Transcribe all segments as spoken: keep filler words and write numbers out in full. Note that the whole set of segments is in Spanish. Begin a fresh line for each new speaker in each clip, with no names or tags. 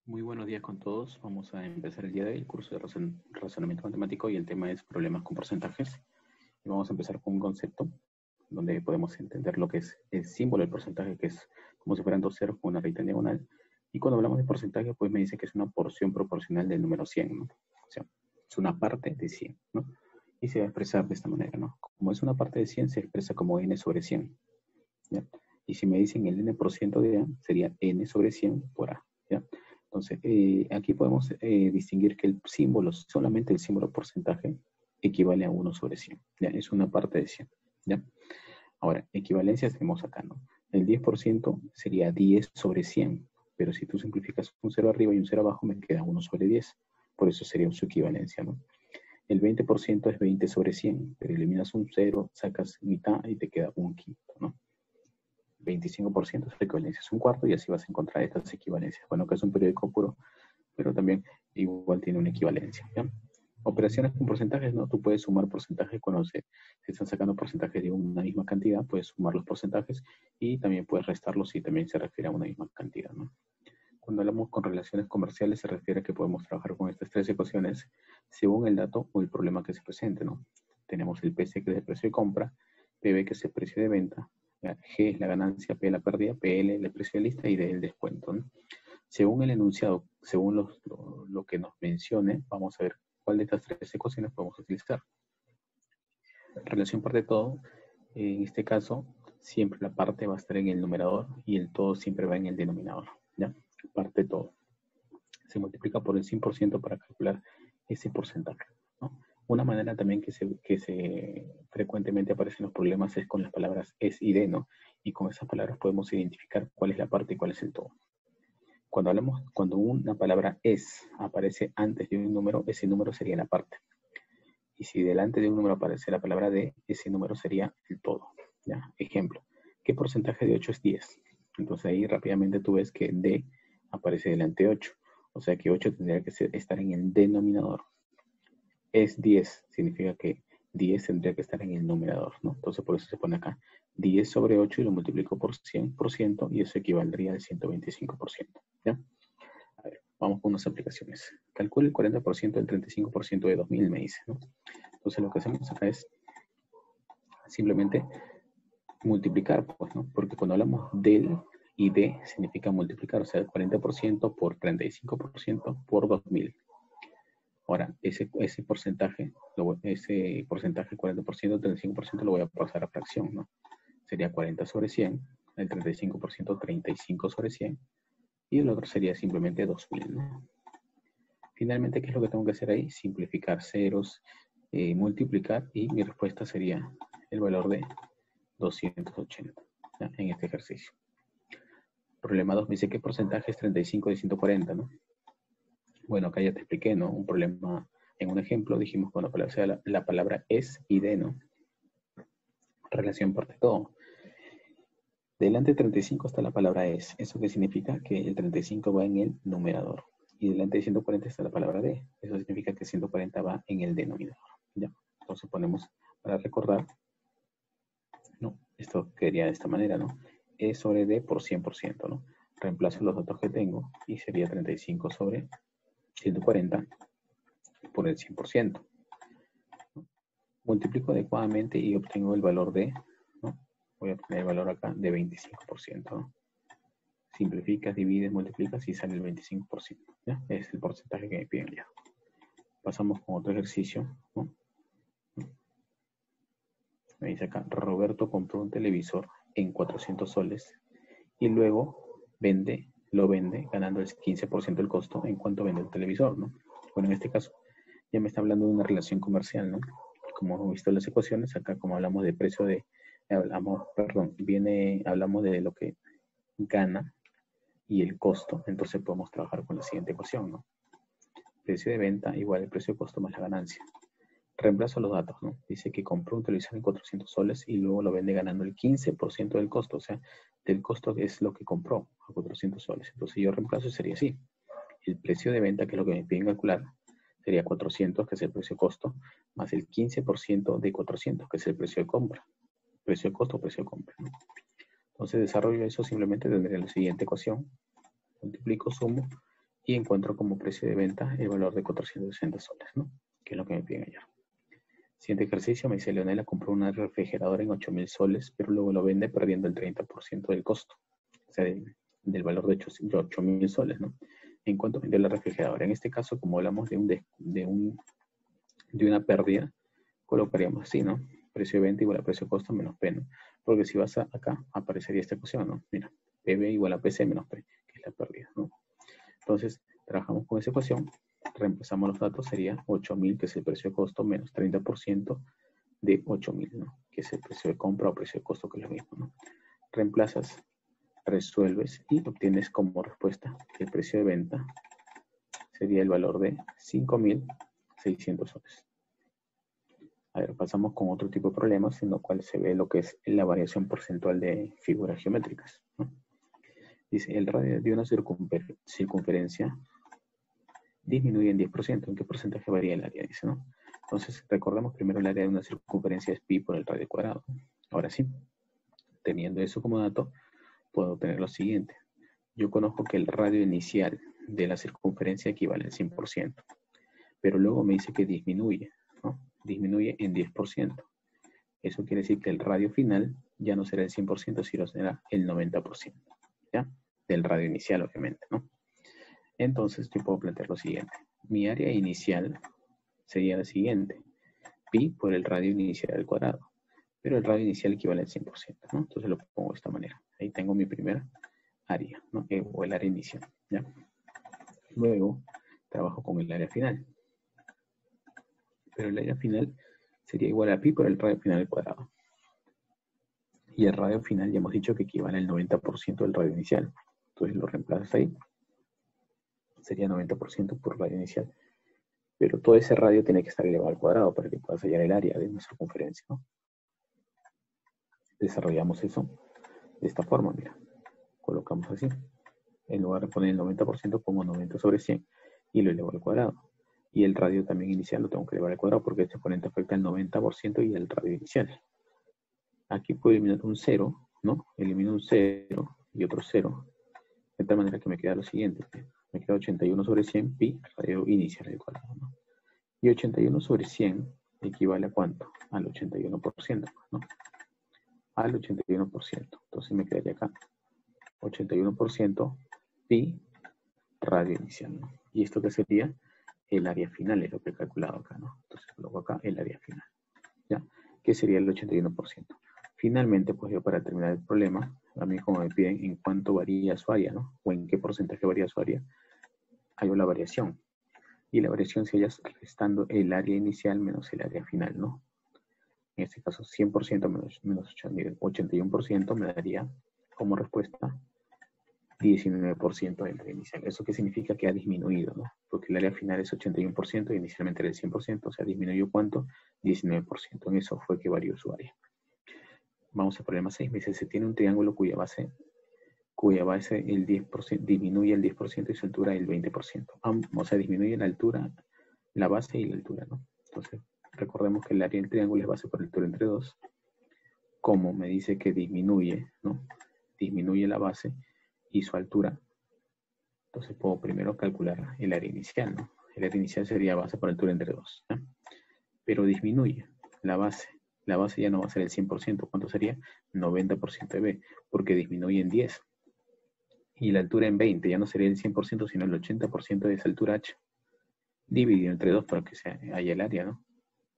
Muy buenos días con todos. Vamos a empezar el día de hoy el curso de razon razonamiento matemático y el tema es problemas con porcentajes. Y vamos a empezar con un concepto donde podemos entender lo que es el símbolo del porcentaje, que es como si fueran dos ceros con una recta en diagonal. Y cuando hablamos de porcentaje, pues me dice que es una porción proporcional del número cien, ¿no? O sea, es una parte de cien, ¿no? Y se va a expresar de esta manera, ¿no? Como es una parte de cien, se expresa como n sobre cien, ¿ya? Y si me dicen el n por ciento de A, sería n sobre cien por A, ¿ya? Entonces, eh, aquí podemos eh, distinguir que el símbolo, solamente el símbolo porcentaje, equivale a uno sobre cien, ¿ya? Es una parte de cien, ¿ya? Ahora, equivalencias tenemos acá, ¿no? El diez por ciento sería diez sobre cien, pero si tú simplificas un cero arriba y un cero abajo, me queda uno sobre diez. Por eso sería su equivalencia, ¿no? El veinte por ciento es veinte sobre cien, pero eliminas un cero, sacas mitad y te queda un quinto, ¿no? veinticinco por ciento es la equivalencia, es un cuarto, y así vas a encontrar estas equivalencias. Bueno, que es un periódico puro, pero también igual tiene una equivalencia, ¿ya? Operaciones con porcentajes, ¿no? Tú puedes sumar porcentajes cuando se, se están sacando porcentajes de una misma cantidad, puedes sumar los porcentajes y también puedes restarlos si también se refiere a una misma cantidad, ¿no? Cuando hablamos con relaciones comerciales se refiere a que podemos trabajar con estas tres ecuaciones según el dato o el problema que se presente, ¿no? Tenemos el P C, que es el precio de compra, P B, que es el precio de venta, G es la ganancia, P la pérdida, P L el precio de lista y D el descuento, ¿no? Según el enunciado, según los, lo, lo que nos mencione, vamos a ver cuál de estas tres ecuaciones podemos utilizar. Relación parte todo, en este caso, siempre la parte va a estar en el numerador y el todo siempre va en el denominador, ¿ya? Parte todo. Se multiplica por el cien por ciento para calcular ese porcentaje, ¿no? Una manera también que se, que se frecuentemente aparece en los problemas es con las palabras es y de, ¿no? Y con esas palabras podemos identificar cuál es la parte y cuál es el todo. Cuando hablamos, cuando una palabra es aparece antes de un número, ese número sería la parte. Y si delante de un número aparece la palabra de, ese número sería el todo, ¿ya? Ejemplo, ¿qué porcentaje de ocho es diez? Entonces ahí rápidamente tú ves que D aparece delante de ocho. O sea que ocho tendría que ser, estar en el denominador. Es diez, significa que diez tendría que estar en el numerador, ¿no? Entonces por eso se pone acá diez sobre ocho y lo multiplico por cien por ciento y eso equivaldría al ciento veinticinco por ciento, ¿ya? A ver, vamos con unas aplicaciones. Calcula el cuarenta por ciento del treinta y cinco por ciento de dos mil, me dice, ¿no? Entonces lo que hacemos acá es simplemente multiplicar, pues, ¿no? Porque cuando hablamos del y de, significa multiplicar, o sea, el cuarenta por ciento por treinta y cinco por ciento por dos mil. Ahora, ese, ese porcentaje, ese porcentaje, cuarenta por ciento, treinta y cinco por ciento, lo voy a pasar a fracción, ¿no? Sería cuarenta sobre cien, el treinta y cinco por ciento, treinta y cinco sobre cien, y el otro sería simplemente dos mil, ¿no? Finalmente, ¿qué es lo que tengo que hacer ahí? Simplificar ceros, eh, multiplicar, y mi respuesta sería el valor de doscientos ochenta, ¿ya? En este ejercicio. Problema dos me dice ¿qué porcentaje es treinta y cinco de ciento cuarenta, ¿no? Bueno, acá ya te expliqué, ¿no? Un problema, en un ejemplo, dijimos cuando sea la, la palabra es y de, ¿no? Relación parte todo. Delante de treinta y cinco está la palabra es. ¿Eso qué significa? Que el treinta y cinco va en el numerador. Y delante de ciento cuarenta está la palabra de. Eso significa que ciento cuarenta va en el denominador, ¿ya? Entonces ponemos, para recordar, ¿no? Esto quedaría de esta manera, ¿no? E sobre D por cien por ciento, ¿no? Reemplazo los datos que tengo y sería treinta y cinco sobre ciento cuarenta por el cien por ciento. ¿No? Multiplico adecuadamente y obtengo el valor de, ¿no? Voy a obtener el valor acá de veinticinco por ciento, ¿no? Simplificas, divides, multiplicas y sale el veinticinco por ciento, ¿ya? Es el porcentaje que me piden ya. Pasamos con otro ejercicio, ¿no? Me dice acá, Roberto compró un televisor en cuatrocientos soles y luego vende, lo vende ganando el quince por ciento del costo en cuanto vende el televisor, ¿no? Bueno, en este caso ya me está hablando de una relación comercial, ¿no? Como hemos visto en las ecuaciones, acá como hablamos de precio de, hablamos, perdón, viene, hablamos de lo que gana y el costo, entonces podemos trabajar con la siguiente ecuación, ¿no? Precio de venta igual el precio de costo más la ganancia. Reemplazo los datos, ¿no? Dice que compró un televisor en cuatrocientos soles y luego lo vende ganando el quince por ciento del costo, o sea, del costo es lo que compró a cuatrocientos soles. Entonces yo reemplazo y sería así. El precio de venta, que es lo que me piden calcular, sería cuatrocientos, que es el precio de costo, más el quince por ciento de cuatrocientos, que es el precio de compra. Precio de costo, precio de compra, ¿no? Entonces desarrollo eso, simplemente tendré la siguiente ecuación. Multiplico, sumo y encuentro como precio de venta el valor de cuatrocientos sesenta soles, ¿no? Que es lo que me piden ayer. Siguiente ejercicio, me dice Leonela compró una refrigeradora en ocho mil soles, pero luego lo vende perdiendo el treinta por ciento del costo, o sea, del, del valor de ocho mil soles, ¿no? En cuanto vendió la refrigeradora. En este caso, como hablamos de, un de, de, un, de una pérdida, colocaríamos así, ¿no? Precio de venta igual a precio de costo menos P, ¿no? Porque si vas a, acá, aparecería esta ecuación, ¿no? Mira, P B igual a P C menos P, que es la pérdida, ¿no? Entonces, trabajamos con esa ecuación, reemplazamos los datos, sería ocho mil, que es el precio de costo, menos treinta por ciento de ocho mil, ¿no? Que es el precio de compra o precio de costo, que es lo mismo, ¿no? Reemplazas, resuelves y obtienes como respuesta el precio de venta sería el valor de cinco mil seiscientos soles. A ver, pasamos con otro tipo de problemas en lo cual se ve lo que es la variación porcentual de figuras geométricas, ¿no? Dice, el radio de una circunfer circunferencia disminuye en diez por ciento. ¿En qué porcentaje varía el área? Dice, ¿no? Entonces, recordemos primero el área de una circunferencia es pi por el radio cuadrado. Ahora sí, teniendo eso como dato, puedo obtener lo siguiente. Yo conozco que el radio inicial de la circunferencia equivale al cien por ciento, pero luego me dice que disminuye, ¿no? Disminuye en diez por ciento. Eso quiere decir que el radio final ya no será el cien por ciento, sino será el noventa por ciento, ¿ya? Del radio inicial, obviamente, ¿no? Entonces yo puedo plantear lo siguiente. Mi área inicial sería la siguiente. Pi por el radio inicial al cuadrado. Pero el radio inicial equivale al cien por ciento, ¿no? Entonces lo pongo de esta manera. Ahí tengo mi primera área, ¿no? Eh, o el área inicial, ¿ya? Luego trabajo con el área final. Pero el área final sería igual a pi por el radio final al cuadrado. Y el radio final ya hemos dicho que equivale al noventa por ciento del radio inicial. Entonces lo reemplazas ahí. Sería noventa por ciento por radio inicial. Pero todo ese radio tiene que estar elevado al cuadrado para que puedas hallar el área de nuestra circunferencia, ¿no? Desarrollamos eso de esta forma, mira. Colocamos así. En lugar de poner el noventa por ciento, pongo noventa sobre cien y lo elevo al cuadrado. Y el radio también inicial lo tengo que elevar al cuadrado porque este exponente afecta el noventa por ciento y el radio inicial. Aquí puedo eliminar un cero, ¿no? Elimino un cero y otro cero. De tal manera que me queda lo siguiente. Me queda ochenta y uno sobre cien pi, radio inicial al cuadrado, ¿no? Y ochenta y uno sobre cien equivale a ¿cuánto? Al ochenta y uno por ciento, ¿no? Al ochenta y uno por ciento. Entonces me quedaría acá ochenta y uno por ciento pi radio inicial, ¿no? Y esto que sería el área final, es lo que he calculado acá, ¿no? Entonces coloco acá el área final, ¿ya? Que sería el ochenta y uno por ciento. Finalmente, pues yo para terminar el problema, a mí como me piden en cuánto varía su área, ¿no? O en qué porcentaje varía su área, hay la variación. Y la variación sería restando el área inicial menos el área final, ¿no? En este caso, cien por ciento menos, menos ochenta y uno por ciento me daría como respuesta diecinueve por ciento del área inicial. ¿Eso qué significa? Que ha disminuido, ¿no? Porque el área final es ochenta y uno por ciento y inicialmente era el cien por ciento, o sea, disminuyó ¿cuánto? diecinueve por ciento. En eso fue que varió su área. Vamos al problema seis. Me dice, se tiene un triángulo cuya base, cuya base el diez por ciento, disminuye el diez por ciento y su altura el veinte por ciento. O sea, disminuye la altura, la base y la altura, ¿no? Entonces, recordemos que el área del triángulo es base por altura entre dos. Como me dice que disminuye, ¿no? Disminuye la base y su altura. Entonces puedo primero calcular el área inicial, ¿no? El área inicial sería base por altura entre dos, ¿no? Pero disminuye la base. La base ya no va a ser el cien por ciento. ¿Cuánto sería? noventa por ciento de B, porque disminuye en diez. Y la altura en veinte, ya no sería el cien por ciento, sino el ochenta por ciento de esa altura H. Dividido entre dos para que se haya el área, ¿no?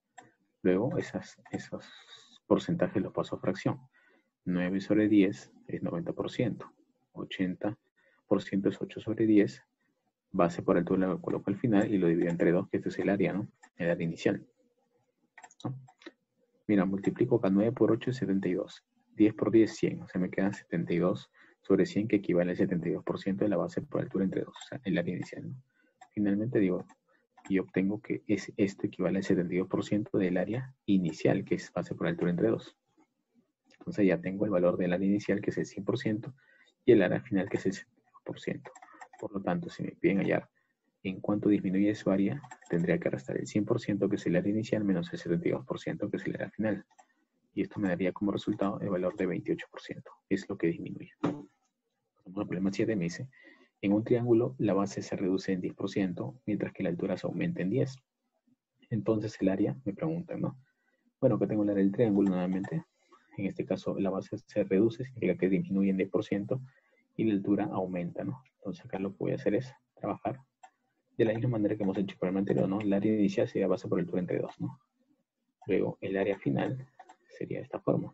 Luego esas, esos porcentajes los paso a fracción. nueve sobre diez es noventa por ciento. ochenta por ciento es ocho sobre diez. Base por altura lo coloco al final y lo divido entre dos, que este es el área, ¿no? El área inicial, ¿no? Mira, multiplico acá nueve por ocho es setenta y dos. diez por diez, cien. O sea, me quedan setenta y dos sobre cien, que equivale al setenta y dos por ciento de la base por altura entre dos. O sea, el área inicial, ¿no? Finalmente digo, y obtengo que es, esto equivale al setenta y dos por ciento del área inicial, que es base por altura entre dos. Entonces ya tengo el valor del área inicial, que es el cien por ciento, y el área final, que es el setenta y dos por ciento. Por lo tanto, si me piden hallar en cuánto disminuye su área, tendría que restar el cien por ciento, que es el área inicial, menos el setenta y dos por ciento, que es el área final. Y esto me daría como resultado el valor de veintiocho por ciento. Es lo que disminuye. Pasamos al problema siete, me dice, En un triángulo, la base se reduce en diez por ciento, mientras que la altura se aumenta en diez. Entonces el área, me preguntan, ¿no? Bueno, que tengo el área del triángulo nuevamente. En este caso, la base se reduce, significa que disminuye en diez por ciento y la altura aumenta, ¿no? Entonces acá lo que voy a hacer es trabajar de la misma manera que hemos hecho por el anterior, ¿no? El área inicial sería base por altura entre dos, ¿no? Luego, el área final sería de esta forma.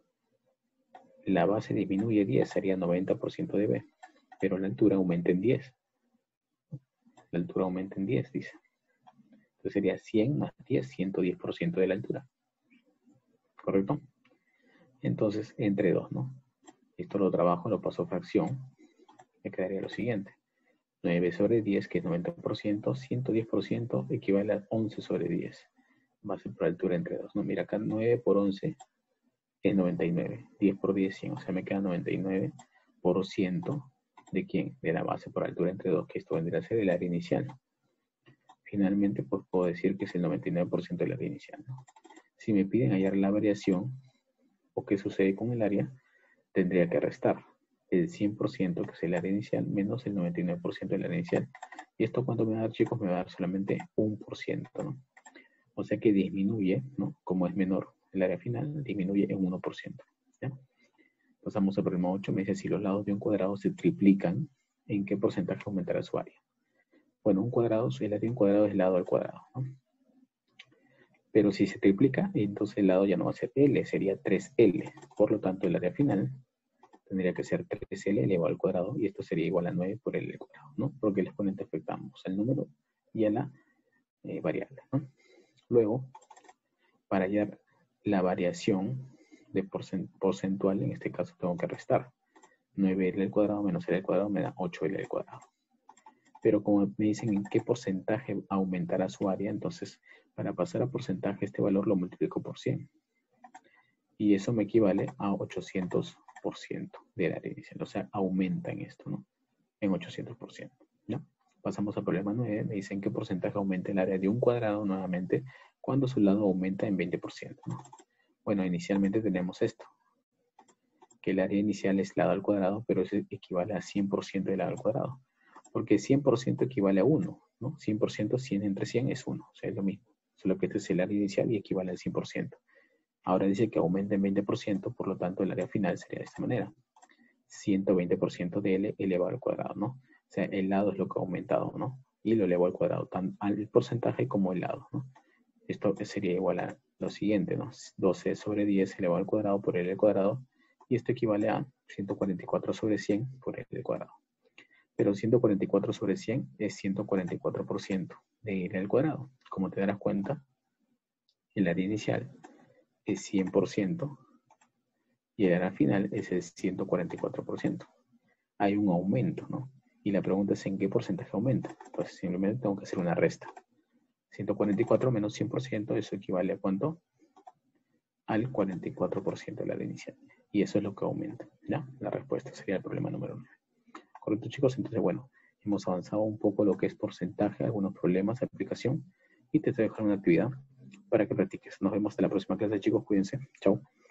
La base disminuye diez, sería noventa por ciento de B, pero la altura aumenta en diez. La altura aumenta en diez, dice. Entonces sería cien más diez, ciento diez por ciento de la altura. ¿Correcto? Entonces, entre dos, ¿no? Esto lo trabajo, lo paso a fracción. Me quedaría lo siguiente. nueve sobre diez, que es noventa por ciento, ciento diez por ciento equivale a once sobre diez. Base por altura entre dos, ¿no? Mira, acá nueve por once es noventa y nueve. diez por diez, cien. O sea, me queda noventa y nueve por ciento de quién? De la base por altura entre dos, que esto vendría a ser el área inicial. Finalmente, pues puedo decir que es el noventa y nueve por ciento del área inicial, ¿no? Si me piden hallar la variación o qué sucede con el área, tendría que restar el cien por ciento, que es el área inicial, menos el noventa y nueve por ciento del área inicial. ¿Y esto cuánto me va a dar, chicos? Me va a dar solamente un por ciento, ¿no? O sea que disminuye, ¿no? Como es menor el área final, disminuye en uno por ciento, ¿ya? Pasamos al problema ocho. Me dice, si los lados de un cuadrado se triplican, ¿en qué porcentaje aumentará su área? Bueno, un cuadrado, el área de un cuadrado es el lado al cuadrado, ¿no? Pero si se triplica, entonces el lado ya no va a ser L, sería tres L. Por lo tanto, el área final tendría que ser tres L elevado al cuadrado, y esto sería igual a nueve por L al cuadrado, ¿no? Porque el exponente afecta a ambos, al número y a la eh, variable, ¿no? Luego, para hallar la variación de porcentual, en este caso tengo que restar. nueve L al cuadrado menos L al cuadrado me da ocho L al cuadrado. Pero como me dicen en qué porcentaje aumentará su área, entonces para pasar a porcentaje este valor lo multiplico por cien. Y eso me equivale a ochocientos por ciento del área inicial. O sea, aumenta en esto, ¿no? En ochocientos por ciento, ¿ya? Pasamos al problema nueve. Me dicen qué porcentaje aumenta el área de un cuadrado nuevamente cuando su lado aumenta en veinte por ciento, ¿no? Bueno, inicialmente tenemos esto, que el área inicial es lado al cuadrado, pero eso equivale a cien por ciento del lado al cuadrado. Porque cien por ciento equivale a uno, ¿no? cien por ciento, cien entre cien es uno, o sea, es lo mismo. Solo que este es el área inicial y equivale al cien por ciento. Ahora dice que aumenta en veinte por ciento, por lo tanto el área final sería de esta manera. ciento veinte por ciento de L elevado al cuadrado, ¿no? O sea, el lado es lo que ha aumentado, ¿no? Y lo elevo al cuadrado, tanto al porcentaje como el lado, ¿no? Esto sería igual a lo siguiente, ¿no? doce sobre diez elevado al cuadrado por L al cuadrado, y esto equivale a ciento cuarenta y cuatro sobre cien por L al cuadrado. Pero ciento cuarenta y cuatro sobre cien es ciento cuarenta y cuatro por ciento de L al cuadrado. Como te darás cuenta, el área inicial es cien por ciento y el área final es el ciento cuarenta y cuatro por ciento. Hay un aumento, ¿no? Y la pregunta es en qué porcentaje aumenta. Pues simplemente tengo que hacer una resta. ciento cuarenta y cuatro menos cien por ciento, eso equivale a ¿cuánto? Al cuarenta y cuatro por ciento del área inicial. Y eso es lo que aumenta, ¿ya? La respuesta sería el problema número nueve. ¿Correcto, chicos? Entonces, bueno, hemos avanzado un poco lo que es porcentaje, algunos problemas de aplicación, y te estoy dejando una actividad para que practiques. Nos vemos en la próxima clase, chicos. Cuídense. Chao.